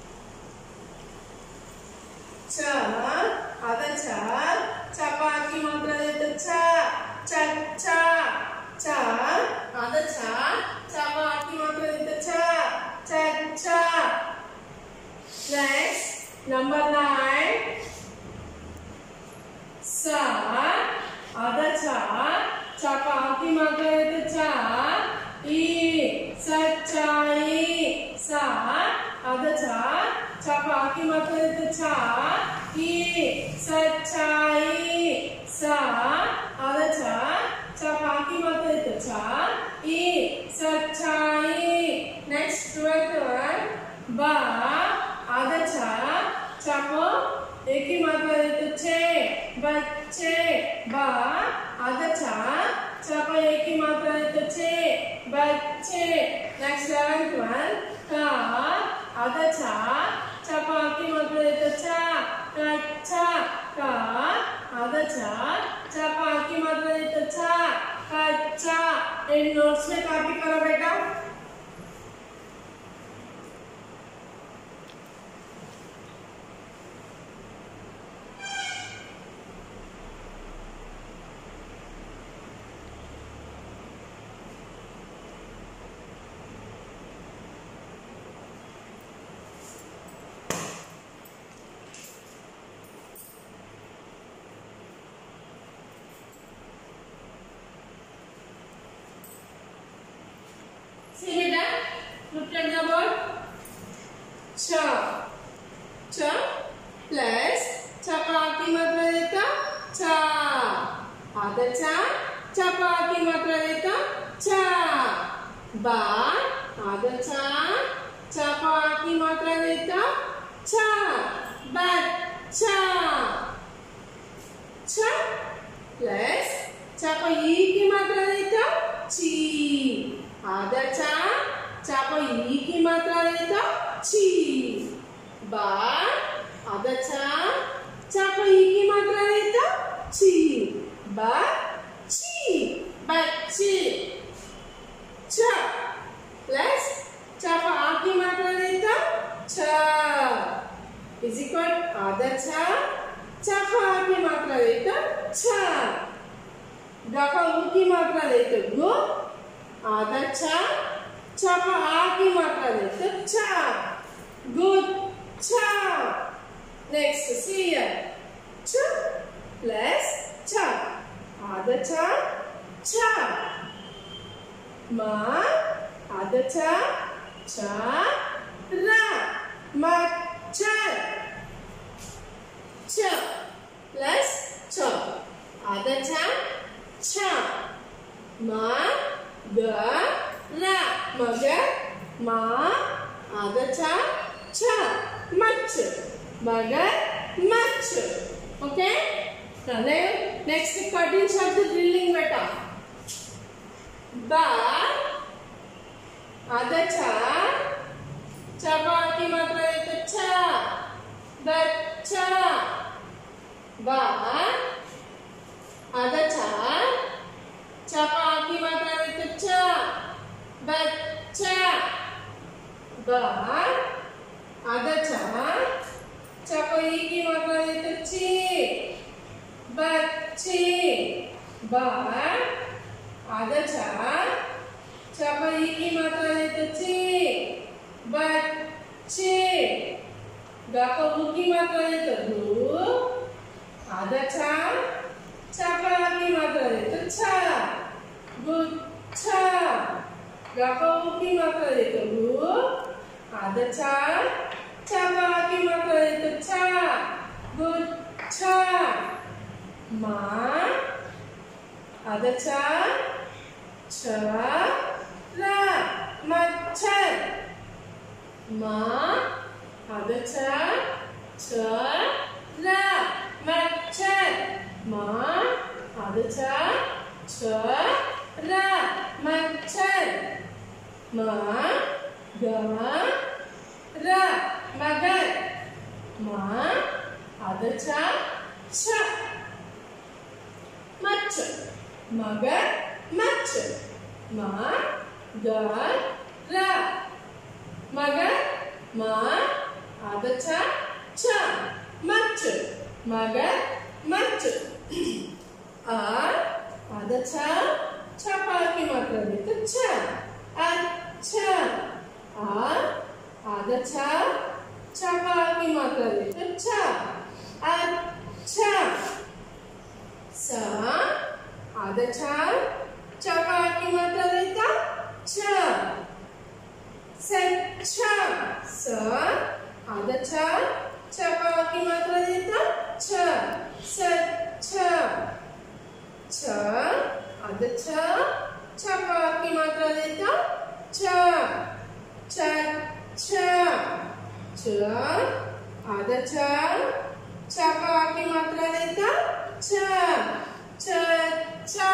छ आधा छा, चपा की मात्रा दे तो छा, चच्चा। छ आधा छा, चपा की मात्रा दे तो छा, चच्चा। नेक्स्ट नंबर नाइन स आधा छा, चपा की मात्रा दे तो छा, ई, सच्चाई। स आधा छा, चपा की मात्रा दे तो छा, ई, सच्चाई। स आधा छा, चपा की मात्रा दे तो छा, ई, सच्चाई। नेक्स्ट ट्वेल्थ वन ब आधा छा, चपा एक ही मात्रा दे तो छे, बच्चे। ब आधा छा, चपा एक ही मात्रा दे तो छे, बच्चे। नेक्स्ट सेवेंथ वन का आधा छा, चपा की मात्रा दे तो छा, कच्चा। का आधा छा, चपा की मात्रा दे तो छा, कच्चा। इन नोट्स में कॉपी करो बेटा। आधा चा चपा की मात्रा देता चा बा आधा चा चपा की मात्रा देता चा बच्चा चा प्लस चपा ई की मात्रा देता ची आधा चा चपा ई की मात्रा देता ची बा आधा चा चपा ई की मात्रा देता ची बच्ची बच्ची च प्लस चपा आ की मात्रा देता छ इज इक्वल आधा छ चपा आ की मात्रा देता छ गपा उ की मात्रा देता गु आधा छ चपा आ की मात्रा देता छ गुच्छा नेक्स्ट सी हियर छ प्लस छ आधा छ छ मा आधा छ छ रा मच्छर छ प्लस छ आधा छ छ मा ग रा मगर मा आधा छ छ मच्छर मगर मच्छर ओके चले नेक्स्ट कठिन शब्द ड्रिलिंग बेटा बा आधा छ चपा की मात्रा देते छ बच्चा बा आधा छ चपा की मात्रा देते छ बच्चा बा आधा छ चपा ई की मात्रा देते ची बच्ची बा आधा छ चपा ई की मात्रा देते ची बच्चे गपा उ की मात्रा देते गु आधा छ चपा आ की मात्रा देते छ गुच्छा गपा उ की मात्रा देते गु आधा छ चपा आ की मात्रा देते छ गुच्छा मा आधा छ छ रा मच्छर मा आधा छ छ रा मच्छर मा आधा छ छ रा मच्छर मा ग रा मगर मा आधा छ छ मच्छर मगर मच्छर मा ग रा मगर मा आधा छ छ मच्छर मगर मच्छर आ आधा छ चपा की मात्रा देते छ अच्छा आ आधा छ चपा की मात्रा देते छ अच्छा सा आधा छ चपा की मात्रा देता छ सच्चा स आधा छ चपा की मात्रा देता छ सच्चा छ आधा छ चपा की मात्रा देता छ अच्छा छ आधा छ चपा की मात्रा देता छ अच्छा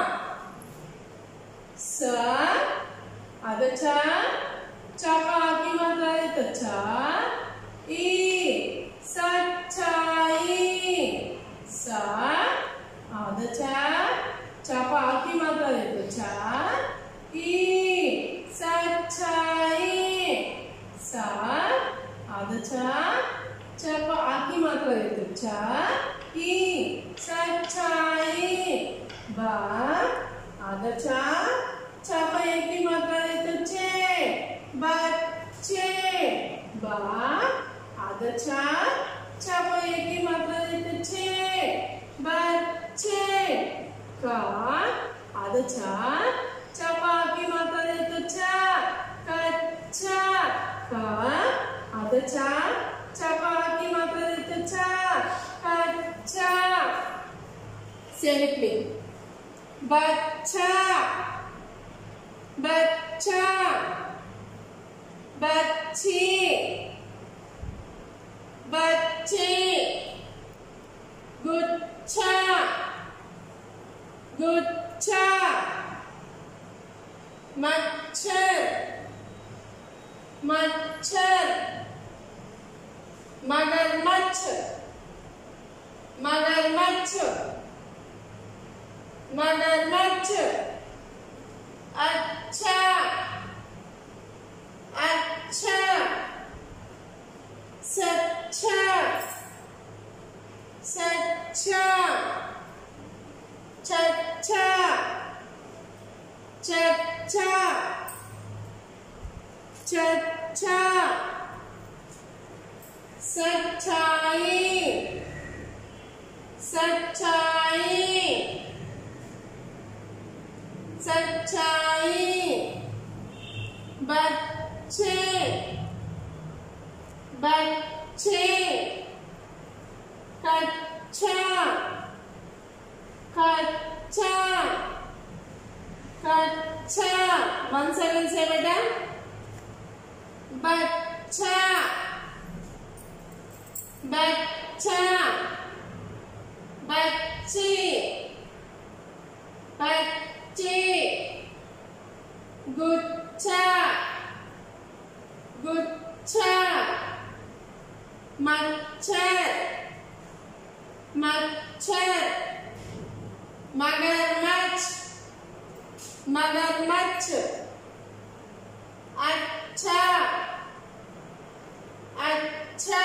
स आधा छ चपा की मात्रा देता छ ई सच्चाई सा आधा छ चपा की मात्रा देता छ ई सच्चाई सा आधा छ चपा की मात्रा देता छ ई सच्चाई बा आधा छ चपा की मात्रा देता छे बच्चे बा आधा छ चपा की मात्रा देते छे बच्चे का आधा छ चपा की मात्रा देते छ कच्चा का आधा छ चपा की मात्रा देते छ कच्चा सेलिफ्लिंग बच्चा बच्चा बच्ची बच्चे गुच्छा गुच्छा मच्छर मच्छर मगरमच्छ मगरमच्छ मगरमच्छ अच्छा अच्छा सच्चा सच्चा चच्चा चच्चा चच्चा सच्चाई सच्चाई सच्चाई बच्चे बच्चे कच्चा कच्चा कच्चा वन सेवन से बेटा बच्चा बच्चा बच्ची बच्ची गुच्छा गुच्छा मच्छर मच्छर मगरमच्छ मगरमच्छ अच्छा अच्छा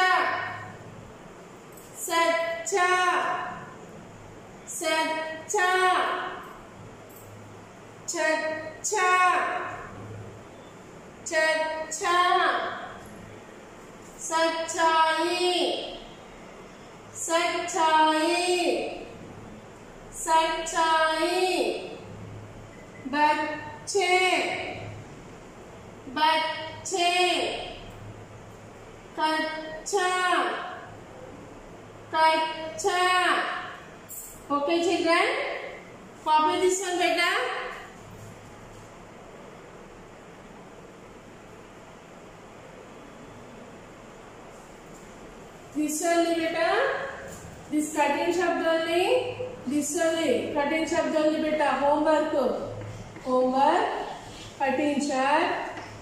सच्चा सच्चा चच्चा चच्चा सच्चाई सच्चाई सच्चाई बच्चे बच्चे कच्चा कच्चा Okay children, copy this one beta. This only beta. This cutting shabd only. This only cutting shabd only beta. Homework. Homework. Cutting shabd.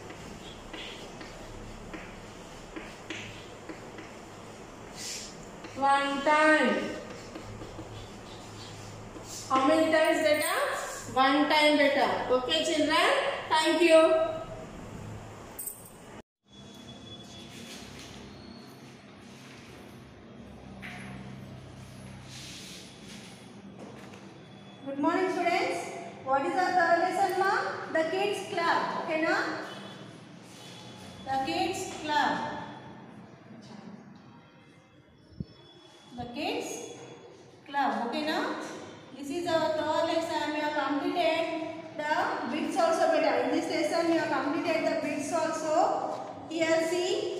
One time. How many times beta? One time beta. Okay children. Thank you. Good morning students. What is our third lesson ma? The kids club. Okay na? The kids club. The kids club. Okay na? This is our third lesson. We have completed the bits also beta. In this lesson we have completed the bits also. Here see.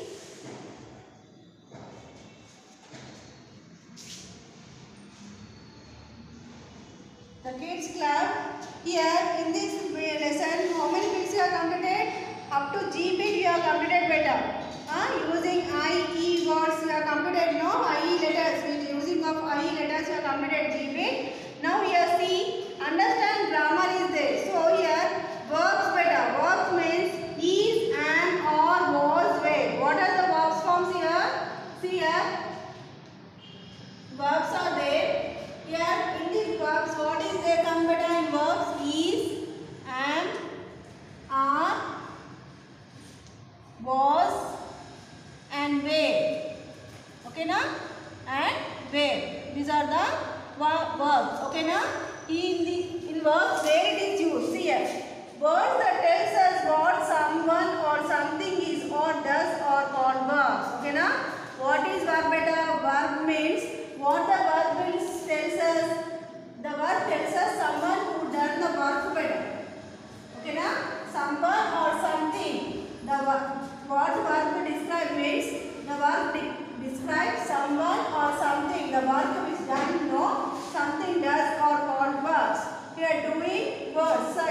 The kids club. Here in this lesson, how many bits you have completed? Up to G bit you have completed beta. Uh, using I, E words you have completed. No, I, E letters. With using of I, E letters you have completed G bit. Now here see, understand grammar is there. So here verbs beta. Verbs means is, am, or, was, were. What are the verbs forms here? See here. Verbs are there. Here in these verbs, what is there come beta in verbs? Is, am, are, was, and were. Okay na? And were. These are the verbs. Okay na? He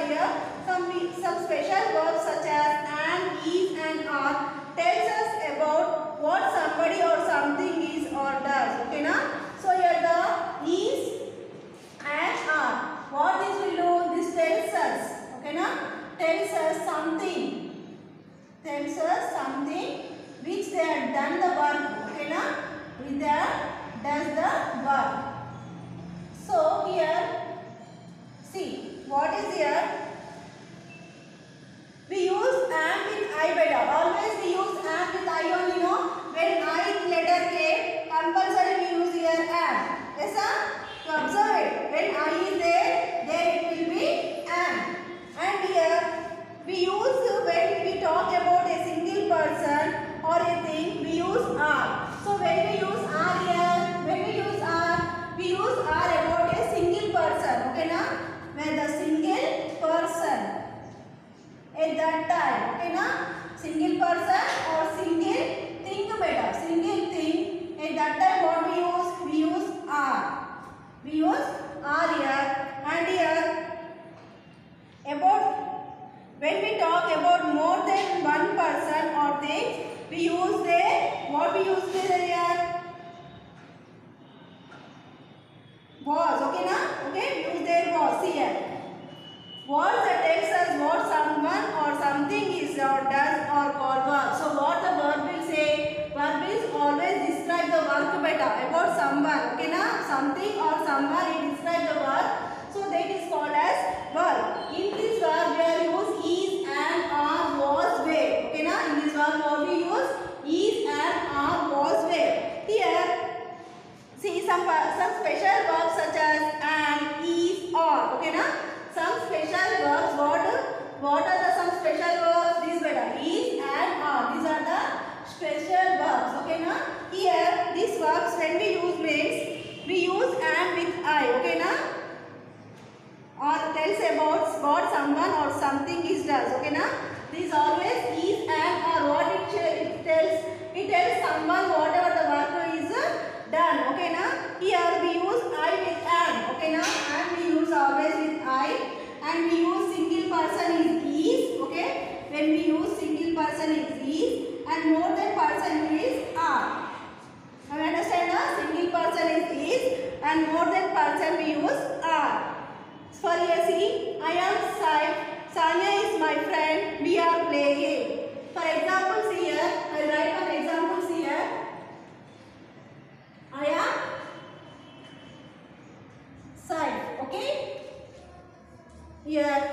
here. Some some special verbs such as and, is, and are tells us about what somebody or something is or does. Okay, na? So here the is and are. What this will do? This tells us. Okay, na? Tells us something. Tells us something which they have done the work. Okay, na? Which they have does the work. So here, see what is here. We use am with I beta. Always we use am with I only. No, when I letter came, compulsory we use here am. Yes, sir. To observe it. When I is there, there it will be am. And here we use when we talk about a single person or a thing, we use are. So when we use are here, when we use are, we use are about a single person. Okay, na? When the single person at that time. Okay, na? Single person or single thing better. Single thing. At that time what we use? We use are. We use are here. And here about when we talk about more than one person or thing, we use the what we use here? Was. Okay, na? Okay, we use there was here. Was that tells us what someone or something is or does or called work. So what the verb will say? Verb is always describe the work better about someone. Okay, na? Something or someone it describe the work. So that is called as verb. In this verb we are use is and are was were. Okay, na? In this verb what we use is and are was were. Here see some some special verbs such as and, is, or. Okay, na? Some special verbs. What what are the some special verbs? These better is and are. These are the special verbs. Okay, na? Here these verbs when we use means we use and with I. Okay, na? Or tells about what someone or something is does. Okay, na? These always is and or. What it, it tells? It tells someone whatever the work is done. Okay, na? Here we use I with and. Okay, na? And we use always with I. And we use single person is is. Okay, when we use single person is is and more than person is are. Now you understand? Na? Single person is is and more than person we use are. For here see, I am Sai. Sanya is my friend. We are playing. For example, see here. I will write one example. See here. I am Sai. Okay. Here.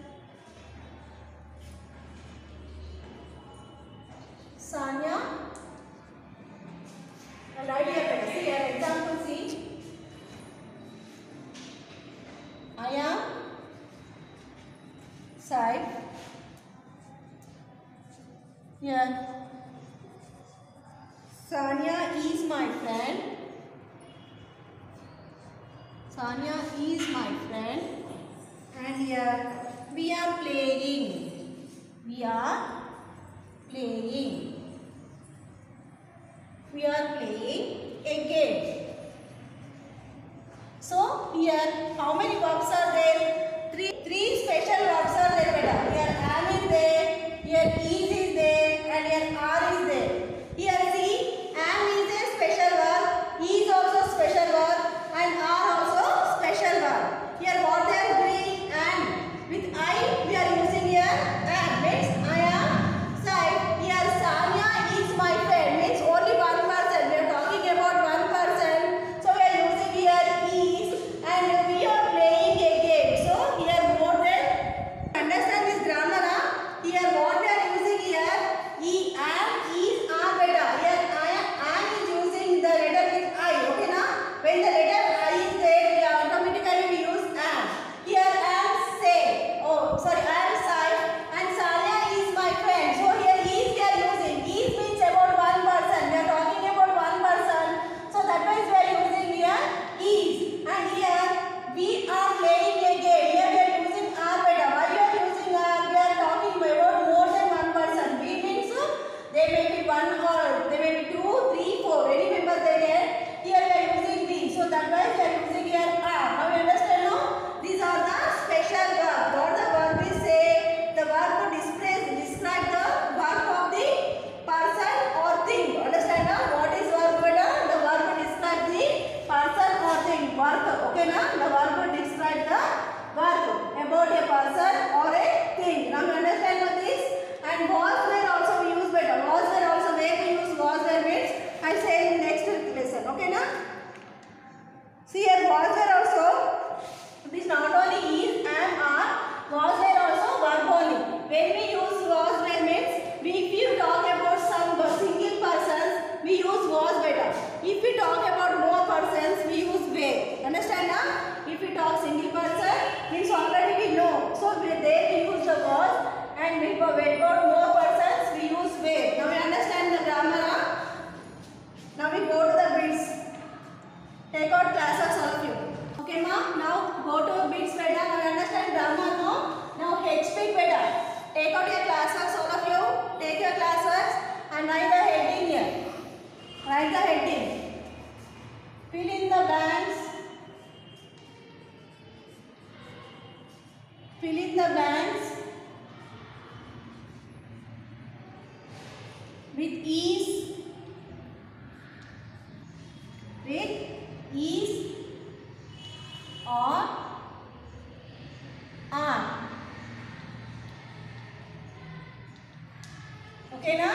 Sanya. I will write here. See here. Example. See. I am Sai. Here. Sanya is my friend. Sanya is my friend. And here we are playing. We are playing. We are playing a game. So here how many verbs are there? Three, three special verbs are there. Beta. Here am is there, here is is there, and here are is there. Here see, am is a special verb, is also special verb, and are also special verb. Here what they are doing? And with I we are using here and means I am Sai. Here Sanya is my friend means only one person. We are talking about one person. So we are using here is and we are playing a game. So they we use the was, and we got we got more persons we use were. Now we understand the grammar. Huh? Now we go to the bits. Take out classes all of you. Okay ma. Now go to bits beta. Now we understand grammar no. Now H pick beta. Take out your classes all of you. Take your classes and write the heading here. Write the heading. Fill in the blanks. Fill in the blanks with ease, with ease or are. Okay na?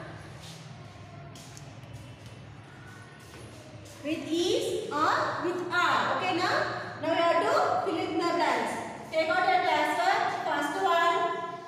With ease or with are. Okay na? Now you have to fill in the blanks. Take out your classwork. First one.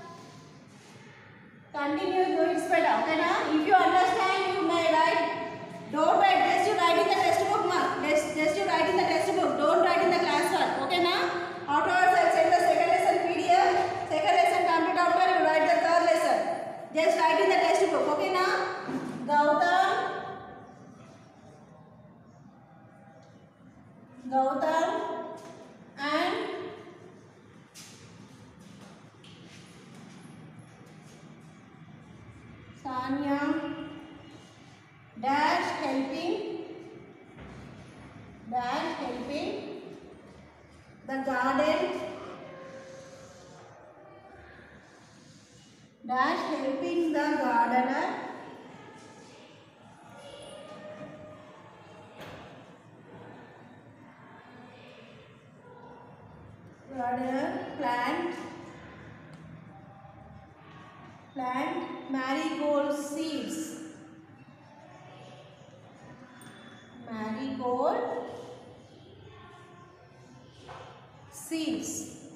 Continue do it better. Okay na? If you understand, you may write. Don't write. Just you write in the textbook, ma. Just, just you write in the textbook. Don't write in the classwork. Okay na? Afterwards, I'll send the second lesson P D F. Second lesson complete after you write the third lesson. Just write in the textbook. Okay na? Gautam. Gautam and Sanya dash helping dash helping the garden dash helping the gardener gardener plant plant marigold seeds marigold seeds.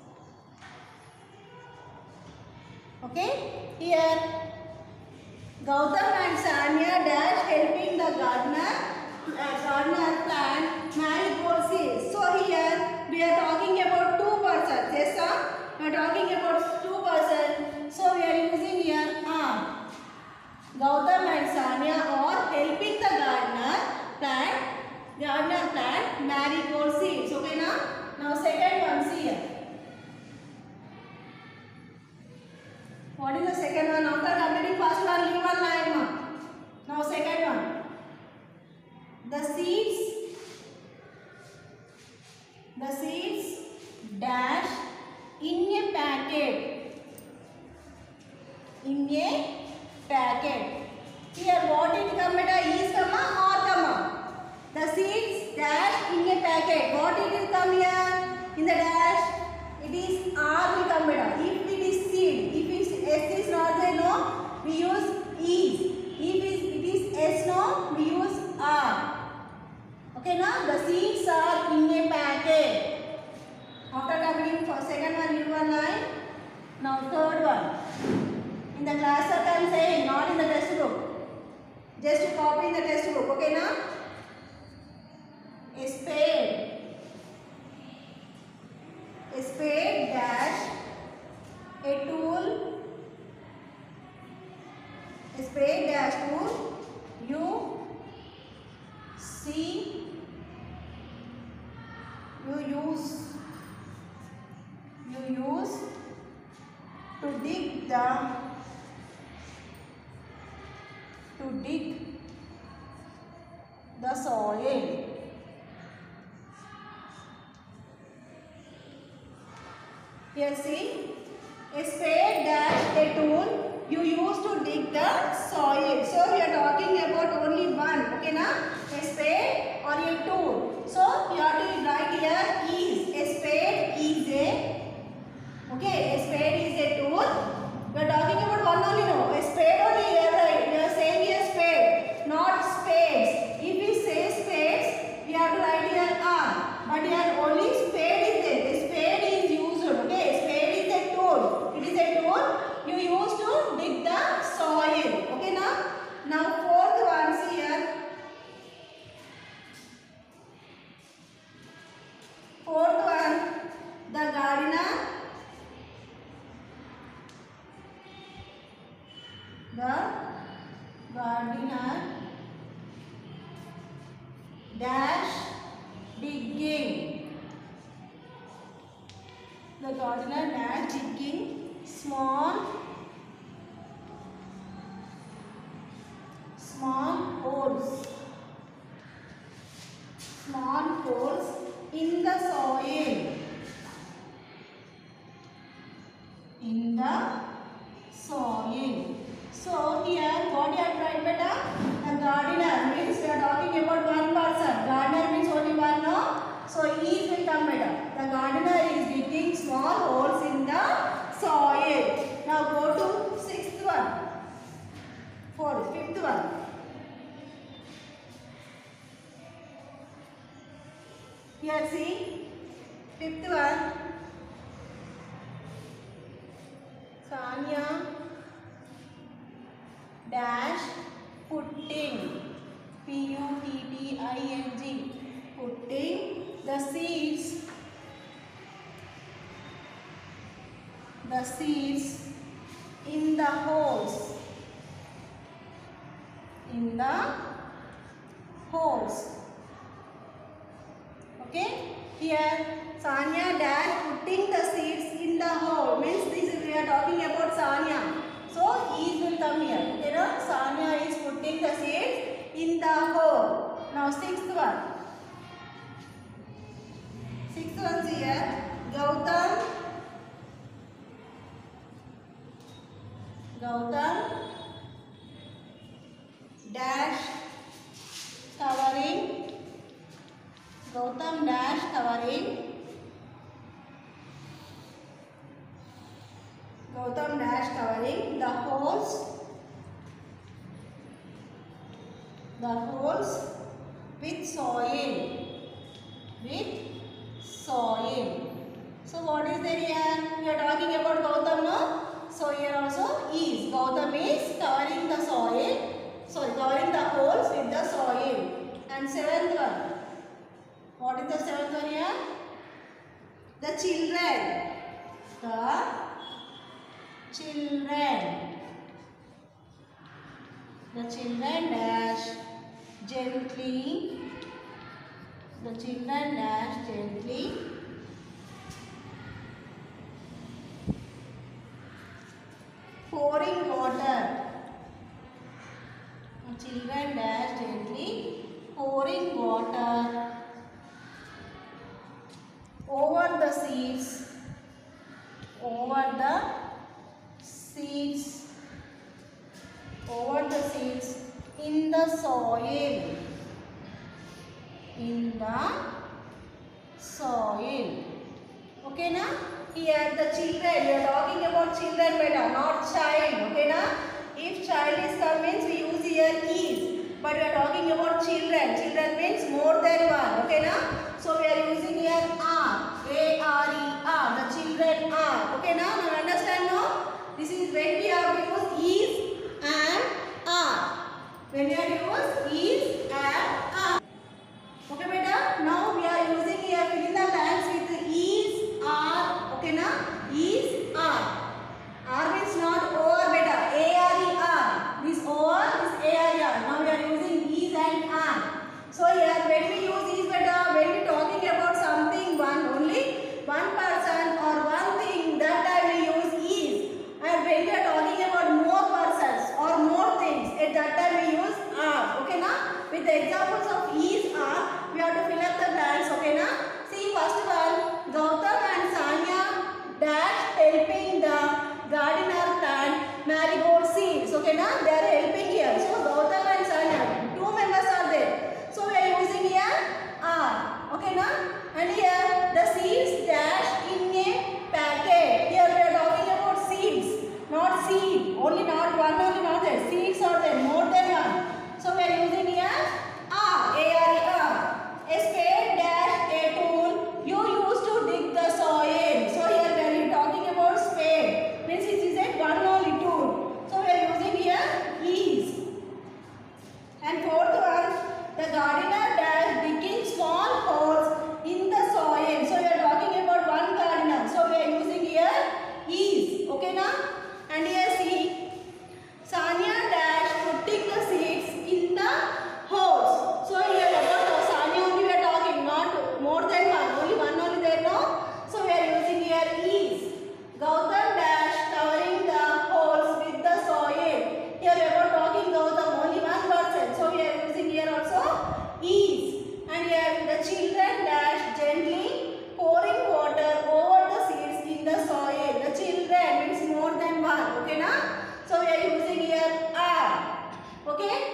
Okay, here Gautam and Sanya dash helping the gardener uh, gardener plant marigold seeds. So here we are talking about two persons. Yes sir, we are talking about two persons. So we are using here are. Gautam and Sanya are helping the gardener plant gardener plant marigold seeds. Okay na? Now second one, see here. What is the second one? After completing first one, leave one line ma. Now second one. The seeds the seeds dash in a packet in a packet. Here what it come beta is comma or comma. The seeds dash in a packet. What it will come here in the dash? It is R will come beta. If it is seed, if it is S is not there no, we use is. If it is S no, we use R. Okay now the seeds are in a packet. After completing for second one, leave one line. Now third one. In the class I am saying, not in the textbook. Just to copy in the textbook. Okay now? A spade. A spade dash a tool. A spade dash tool. You see. You use. You use to dig the to dig the soil. Here see, a spade dash a tool you use to dig the soil. So we are talking about only one. Okay na? A spade or a tool. So you have to write here is. A spade is a okay. A spade is a tool. We are talking about one only no. A spade only here right. We are saying here spade, not spades. If we say spades, we have to write here R. But here only spade is there. A spade is used. Okay, spade is a tool. It is a tool you use to dig the soil. Okay now. Now fourth one see here. Fourth The gardener dash digging. The gardener dash digging small small holes. Small holes in the soil. In the soil. So here what you have tried, beta? A gardener means we are talking about one person. Gardener means only one, no? So is will come, beta. The gardener is digging small holes in the soil. Now go to sixth one. Fourth, fifth one. Here see, fifth one. Sanya dash putting, P U T T I N G, putting the seeds, the seeds in the holes, in the holes. Okay, here Sanya dash putting the seeds in the hole means this is, we are talking about Sanya. So is will come here. Okay, no? Sanya is putting the seeds in the hole. Now sixth one. Sixth one here. Gautam. Gautam dash covering. Gautam dash covering. Gautam dash covering the holes, the holes with soil, with soil. So what is there here? We are talking about Gautam, no? So here also is. Gautam is covering the soil, sorry, covering the holes with the soil. And seventh one. What is the seventh one here? The children. The children. The children dash gently. The children dash gently. Pouring water. The children dash gently pouring water over the seeds. Over the seeds, over the seeds in the soil, in the soil. Okay, na? Here the children, we are talking about children, beta, not child. Okay, na? If child is come means we use here is, but we are talking about children. Children means more than one. Okay, na? So we are using here are, A R E, are. The children are. Okay, na? Now understand, no? This is when we have to use is and are. When we are use is and are. Okay, beta. Now we are using here fill in the blanks with is, are. Okay, na? Is, are. Are means not or, beta. A R E, are. This or, this A R E, are. Now we are using is and are. So here when we use is, beta, when we talking about something one only one person or one thing, that time we use is. And when we are talking about more persons or more things, at that time we use are. Okay, na? With the examples of is, are, we have to fill up the blanks. Okay, na? See first one, Gautam and Sanya dash helping the gardener plant marigold seeds. Okay, na? They are helping here. So Gautam and Sanya, two members are there. So we are using here are. Okay, na? And here the seeds dash in a packet. Here we are talking about seeds, not seed. Only not one, only not there. Seeds are there, more than one. So we are using here are, A R E, are. A spade dash a tool you use to dig the soil. So here when we are talking about spade, means it is a one only tool. So we are using here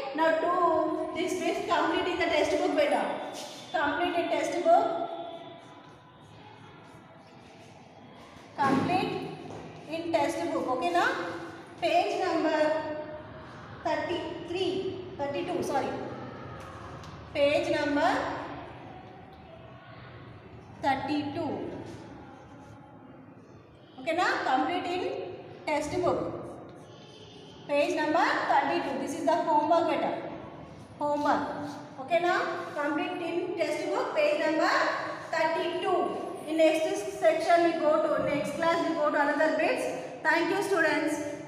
Now do this means complete in the textbook beta. Complete in textbook. Complete in textbook. Okay now? Page number thirty-three, thirty-two, sorry. Page number thirty-two. Okay now? Complete in textbook. Page number thirty-two. This is the homework beta. Homework. Okay now? Complete in textbook. Page number thirty-two. In next section we go to, next class we go to another bits. Thank you students.